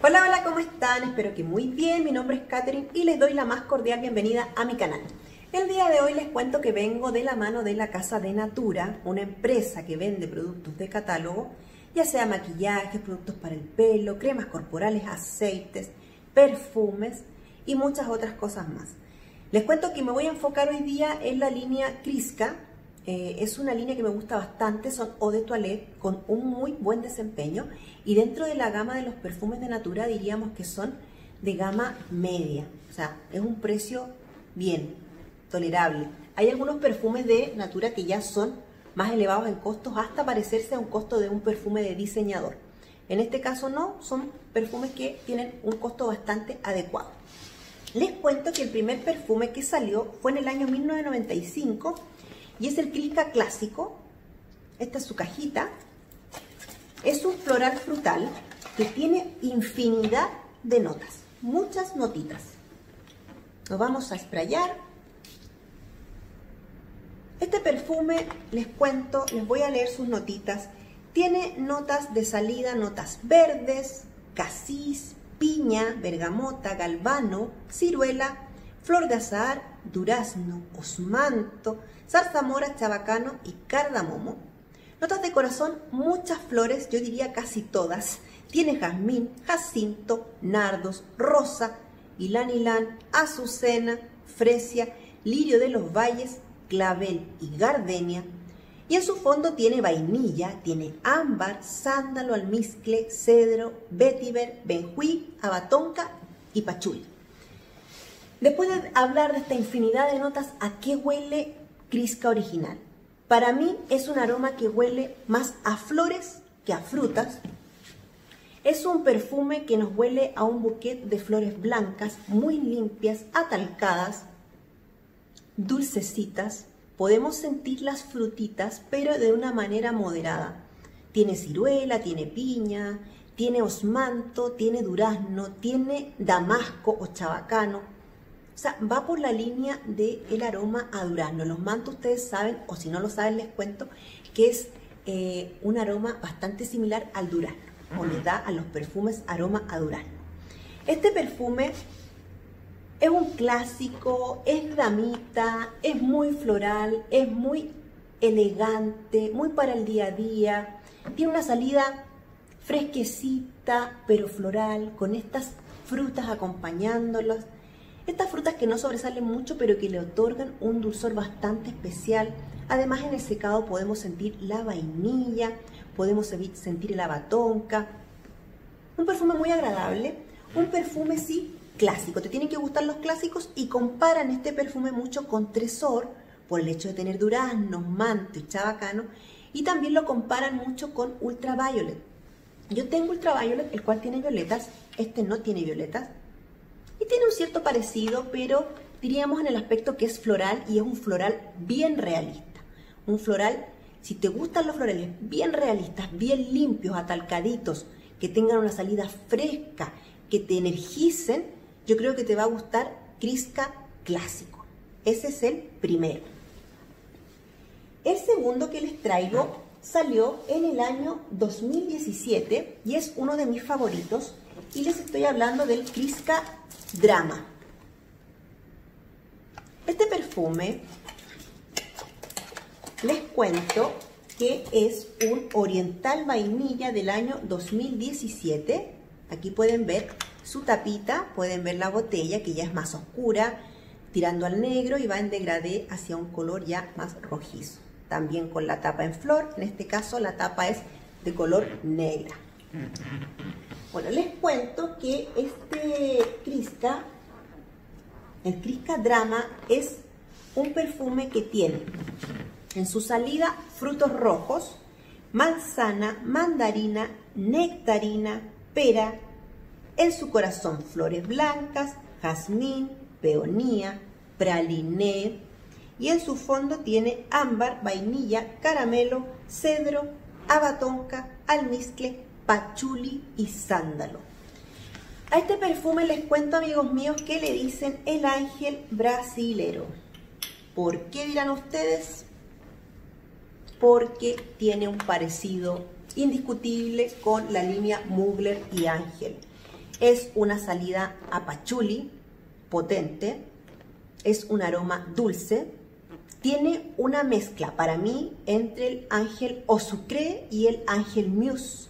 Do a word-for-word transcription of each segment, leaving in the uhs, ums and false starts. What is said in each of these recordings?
Hola, hola, ¿cómo están? Espero que muy bien. Mi nombre es Katherine y les doy la más cordial bienvenida a mi canal. El día de hoy les cuento que vengo de la mano de la Casa de Natura, una empresa que vende productos de catálogo, ya sea maquillaje, productos para el pelo, cremas corporales, aceites, perfumes y muchas otras cosas más. Les cuento que me voy a enfocar hoy día en la línea Crisca. Eh, es una línea que me gusta bastante, son eau de toilette con un muy buen desempeño y dentro de la gama de los perfumes de Natura diríamos que son de gama media, o sea, es un precio bien, tolerable. Hay algunos perfumes de Natura que ya son más elevados en costos, hasta parecerse a un costo de un perfume de diseñador. En este caso no, son perfumes que tienen un costo bastante adecuado. Les cuento que el primer perfume que salió fue en el año mil novecientos noventa y cinco y es el Crisca Clásico. Esta es su cajita. Es un floral frutal que tiene infinidad de notas, muchas notitas. Lo vamos a sprayar. Este perfume, les cuento, les voy a leer sus notitas. Tiene notas de salida, notas verdes, casis, piña, bergamota, galvano, ciruela, flor de azahar, durazno, osmanto, zarzamora, chabacano y cardamomo. Notas de corazón, muchas flores, yo diría casi todas. Tiene jazmín, jacinto, nardos, rosa, ylang ylang, azucena, fresia, lirio de los valles, clavel y gardenia. Y en su fondo tiene vainilla, tiene ámbar, sándalo, almizcle, cedro, vetiver, benjuí, abatonca y pachuli. Después de hablar de esta infinidad de notas, ¿a qué huele Crisca original? Para mí es un aroma que huele más a flores que a frutas. Es un perfume que nos huele a un bouquet de flores blancas, muy limpias, atalcadas, dulcecitas. Podemos sentir las frutitas, pero de una manera moderada. Tiene ciruela, tiene piña, tiene osmanto, tiene durazno, tiene damasco o chabacano. O sea, va por la línea del aroma a durazno. Los mantos ustedes saben, o si no lo saben les cuento, que es eh, un aroma bastante similar al durazno, o le da a los perfumes aroma a durazno. Este perfume es un clásico, es damita, es muy floral, es muy elegante, muy para el día a día. Tiene una salida fresquecita, pero floral, con estas frutas acompañándolos. Estas frutas que no sobresalen mucho, pero que le otorgan un dulzor bastante especial. Además, en el secado podemos sentir la vainilla, podemos sentir el abatonca. Un perfume muy agradable, un perfume sí clásico. Te tienen que gustar los clásicos y comparan este perfume mucho con Tresor por el hecho de tener durazno, manto y chabacano, y también lo comparan mucho con Ultraviolet. Yo tengo Ultraviolet, el cual tiene violetas, este no tiene violetas. Y tiene un cierto parecido, pero diríamos en el aspecto que es floral y es un floral bien realista. Un floral, si te gustan los florales bien realistas, bien limpios, atalcaditos, que tengan una salida fresca, que te energicen, yo creo que te va a gustar Crisca Clásico. Ese es el primero. El segundo que les traigo salió en el año dos mil diecisiete y es uno de mis favoritos. Y les estoy hablando del Crisca Drama. Este perfume, les cuento que es un oriental vainilla del año dos mil diecisiete. Aquí pueden ver su tapita, pueden ver la botella que ya es más oscura, tirando al negro y va en degradé hacia un color ya más rojizo. También con la tapa en flor, en este caso la tapa es de color negra. Bueno, les cuento que este Crisca, el Crisca Drama, es un perfume que tiene en su salida frutos rojos, manzana, mandarina, nectarina, pera, en su corazón flores blancas, jazmín, peonía, praliné, y en su fondo tiene ámbar, vainilla, caramelo, cedro, abatonca, almizcle, pachuli y sándalo. A este perfume les cuento, amigos míos, que le dicen el ángel brasilero. ¿Por qué dirán ustedes? Porque tiene un parecido indiscutible con la línea Mugler y Ángel. Es una salida a pachuli, potente, es un aroma dulce, tiene una mezcla para mí entre el Ángel Eau Sucré y el Ángel Muse.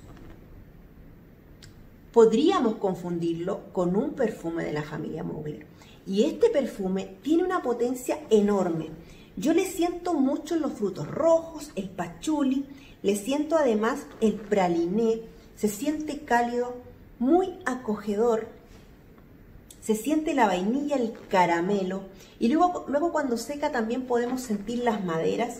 Podríamos confundirlo con un perfume de la familia Mugler. Y este perfume tiene una potencia enorme. Yo le siento mucho los frutos rojos, el pachuli, le siento además el praliné, se siente cálido, muy acogedor, se siente la vainilla, el caramelo, y luego, luego cuando seca también podemos sentir las maderas,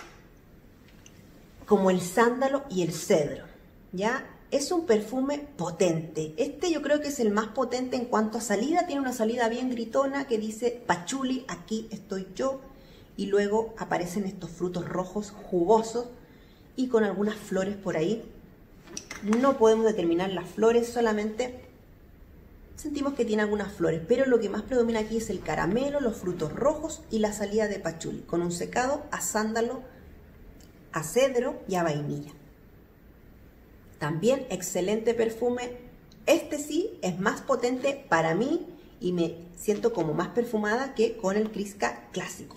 como el sándalo y el cedro, ¿ya? Es un perfume potente. Este yo creo que es el más potente en cuanto a salida. Tiene una salida bien gritona que dice pachuli, aquí estoy yo. Y luego aparecen estos frutos rojos jugosos y con algunas flores por ahí. No podemos determinar las flores, solamente sentimos que tiene algunas flores. Pero lo que más predomina aquí es el caramelo, los frutos rojos y la salida de pachuli. Con un secado a sándalo, a cedro y a vainilla. También excelente perfume. Este sí es más potente para mí y me siento como más perfumada que con el Kriska clásico.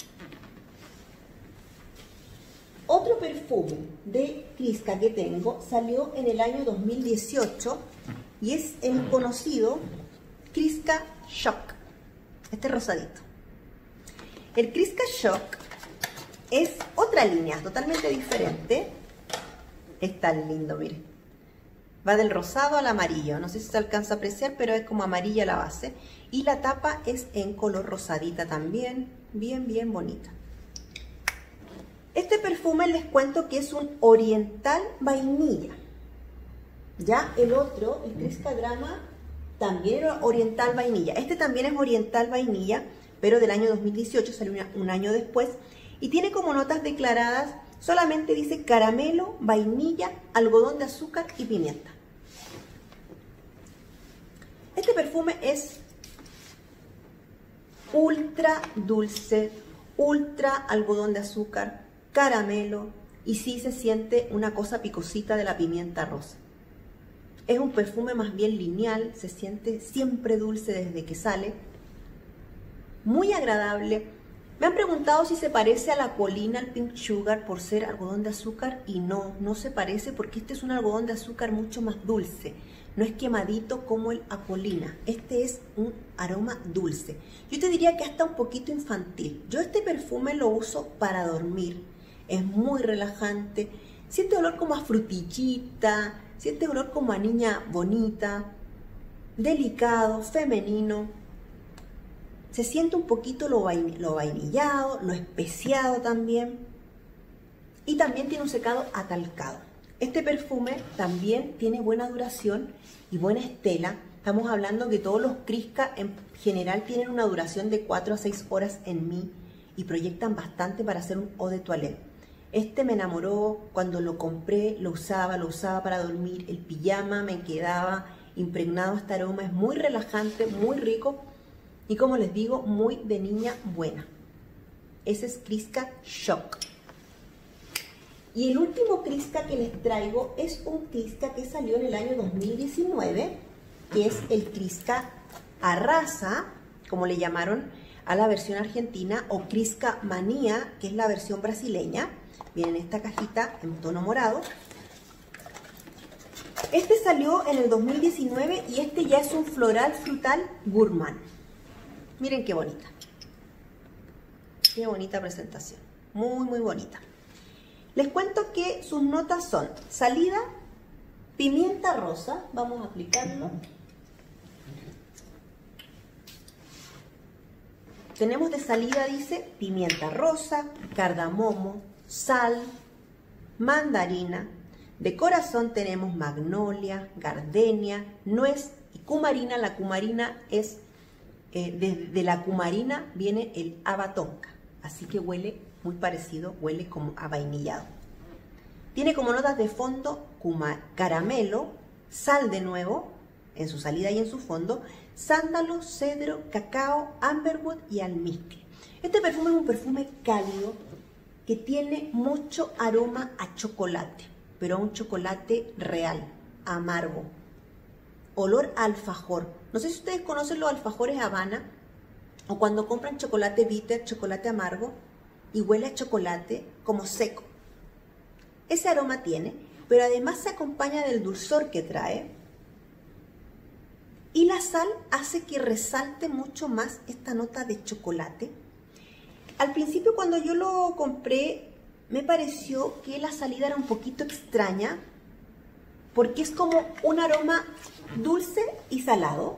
Otro perfume de Kriska que tengo salió en el año dos mil dieciocho y es el conocido Kriska Shock. Este rosadito. El Kriska Shock es otra línea totalmente diferente. Es tan lindo, miren. Va del rosado al amarillo, no sé si se alcanza a apreciar, pero es como amarilla la base. Y la tapa es en color rosadita también, bien, bien bonita. Este perfume les cuento que es un oriental vainilla. Ya el otro, el Kriska Drama, también era oriental vainilla. Este también es oriental vainilla, pero del año dos mil dieciocho, salió una, un año después. Y tiene como notas declaradas, solamente dice caramelo, vainilla, algodón de azúcar y pimienta. Este perfume es ultra dulce, ultra algodón de azúcar, caramelo y sí se siente una cosa picosita de la pimienta rosa. Es un perfume más bien lineal, se siente siempre dulce desde que sale, muy agradable. Me han preguntado si se parece a la Apolina, al Pink Sugar, por ser algodón de azúcar, y no, no se parece porque este es un algodón de azúcar mucho más dulce. No es quemadito como el Apolina, este es un aroma dulce. Yo te diría que hasta un poquito infantil. Yo este perfume lo uso para dormir, es muy relajante, siente olor como a frutillita, siente olor como a niña bonita, delicado, femenino. Se siente un poquito lo, vain lo vainillado, lo especiado también. Y también tiene un secado atalcado. Este perfume también tiene buena duración y buena estela. Estamos hablando que todos los Kriska en general tienen una duración de cuatro a seis horas en mí y proyectan bastante para hacer un eau de toilette. Este me enamoró cuando lo compré, lo usaba, lo usaba para dormir. El pijama me quedaba impregnado este aroma. Es muy relajante, muy rico. Y como les digo, muy de niña buena. Ese es Kriska Shock. Y el último Kriska que les traigo es un Kriska que salió en el año dos mil diecinueve, que es el Kriska Arrasa, como le llamaron a la versión argentina, o Kriska Manía, que es la versión brasileña. Viene en esta cajita en tono morado. Este salió en el dos mil diecinueve y este ya es un floral frutal gourmand. Miren qué bonita. Qué bonita presentación. Muy, muy bonita. Les cuento que sus notas son salida, pimienta rosa. Vamos a aplicarlo. Tenemos de salida, dice, pimienta rosa, cardamomo, sal, mandarina. De corazón tenemos magnolia, gardenia, nuez y cumarina. La cumarina es... Eh, de, de la cumarina viene el haba tonka, así que huele muy parecido, huele como a vainillado. Tiene como notas de fondo cuma, caramelo, sal de nuevo, en su salida y en su fondo, sándalo, cedro, cacao, amberwood y almizcle. Este perfume es un perfume cálido que tiene mucho aroma a chocolate, pero a un chocolate real, amargo. olor a alfajor. No sé si ustedes conocen los alfajores Habana o cuando compran chocolate bitter, chocolate amargo y huele a chocolate como seco. Ese aroma tiene, pero además se acompaña del dulzor que trae. Y la sal hace que resalte mucho más esta nota de chocolate. Al principio cuando yo lo compré me pareció que la salida era un poquito extraña porque es como un aroma dulce y salado.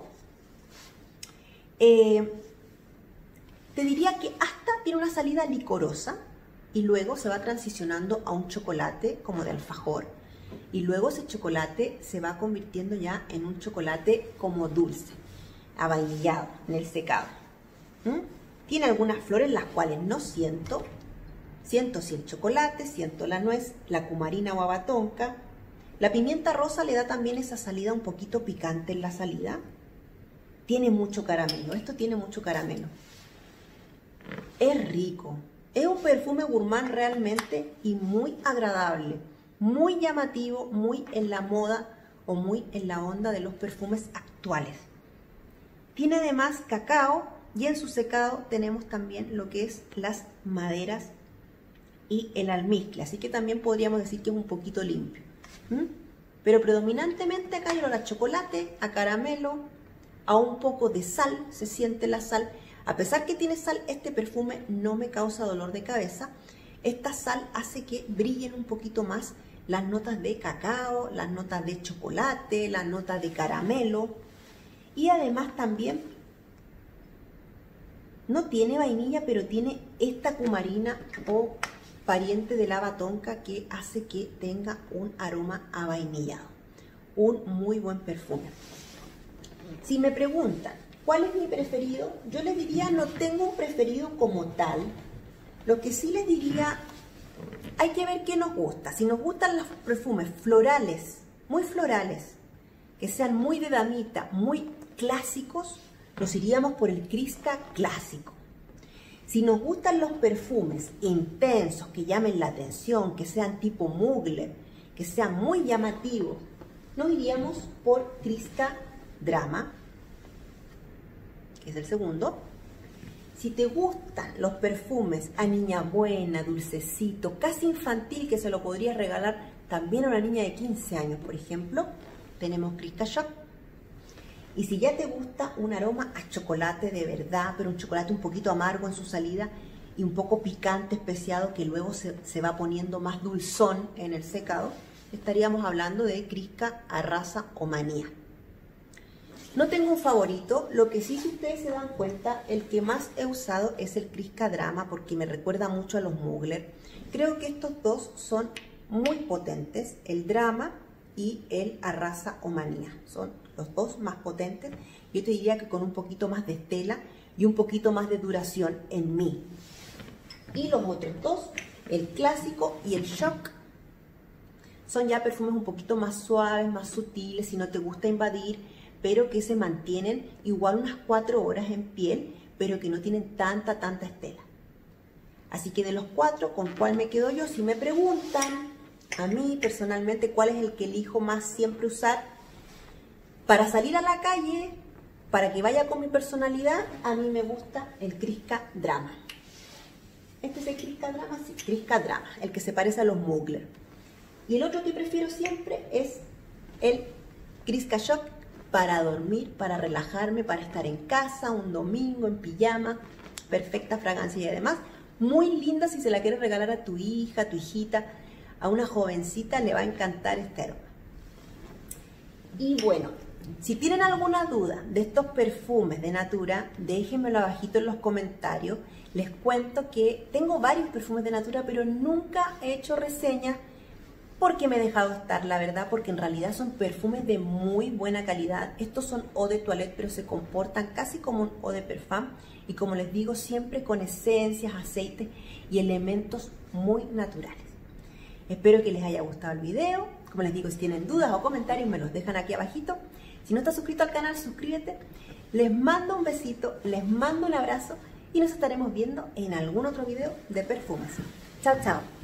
Eh, te diría que hasta tiene una salida licorosa y luego se va transicionando a un chocolate como de alfajor. Y luego ese chocolate se va convirtiendo ya en un chocolate como dulce, avainillado, en el secado. ¿Mm? Tiene algunas flores las cuales no siento. Siento sí el chocolate, siento la nuez, la cumarina o abatonca. La pimienta rosa le da también esa salida un poquito picante en la salida. Tiene mucho caramelo, esto tiene mucho caramelo. Es rico, es un perfume gourmand realmente y muy agradable. Muy llamativo, muy en la moda o muy en la onda de los perfumes actuales. Tiene además cacao y en su secado tenemos también lo que es las maderas y el almizcle, así que también podríamos decir que es un poquito limpio. ¿Mm? Pero predominantemente acá hay olor a chocolate, a caramelo, a un poco de sal, se siente la sal. A pesar que tiene sal, este perfume no me causa dolor de cabeza. Esta sal hace que brillen un poquito más las notas de cacao, las notas de chocolate, las notas de caramelo. Y además también no tiene vainilla, pero tiene esta cumarina o pariente de la abatonca que hace que tenga un aroma a vainillado. Un muy buen perfume. Si me preguntan cuál es mi preferido, yo les diría no tengo un preferido como tal. Lo que sí les diría, hay que ver qué nos gusta. Si nos gustan los perfumes florales, muy florales, que sean muy de damita, muy clásicos, nos iríamos por el Krishka clásico. Si nos gustan los perfumes intensos, que llamen la atención, que sean tipo Mugler, que sean muy llamativos, nos iríamos por Krishka Drama, que es el segundo. Si te gustan los perfumes a niña buena, dulcecito, casi infantil, que se lo podrías regalar también a una niña de quince años, por ejemplo, tenemos Krishka Shock. Y si ya te gusta un aroma a chocolate de verdad, pero un chocolate un poquito amargo en su salida y un poco picante, especiado, que luego se, se va poniendo más dulzón en el secado, estaríamos hablando de Krishka Arrasa o Manía. No tengo un favorito, lo que sí, si ustedes se dan cuenta, el que más he usado es el Krishka Drama porque me recuerda mucho a los Mugler. Creo que estos dos son muy potentes, el Drama y el Arrasa o Manía. Son los dos más potentes. Yo te diría que con un poquito más de estela y un poquito más de duración en mí. Y los otros dos, el clásico y el Shock, son ya perfumes un poquito más suaves, más sutiles, si no te gusta invadir, pero que se mantienen igual unas cuatro horas en piel, pero que no tienen tanta, tanta estela. Así que de los cuatro, ¿con cuál me quedo yo? Si me preguntan, a mí personalmente, ¿cuál es el que elijo más siempre usar? Para salir a la calle, para que vaya con mi personalidad, a mí me gusta el Krishka Drama. ¿Este es el Krishka Drama? Sí, Krishka Drama, el que se parece a los Mugler. Y el otro que prefiero siempre es el Krishka Shock, para dormir, para relajarme, para estar en casa, un domingo, en pijama. Perfecta fragancia y además muy linda si se la quieres regalar a tu hija, a tu hijita, a una jovencita, le va a encantar este aroma. Y bueno, si tienen alguna duda de estos perfumes de Natura, déjenmelo abajito en los comentarios. Les cuento que tengo varios perfumes de Natura, pero nunca he hecho reseñas porque me he dejado estar, la verdad, porque en realidad son perfumes de muy buena calidad. Estos son eau de toilette, pero se comportan casi como un eau de parfum. Y como les digo, siempre con esencias, aceites y elementos muy naturales. Espero que les haya gustado el video. Como les digo, si tienen dudas o comentarios, me los dejan aquí abajito. Si no estás suscrito al canal, suscríbete. Les mando un besito, les mando un abrazo y nos estaremos viendo en algún otro video de perfumes. Chao, chao.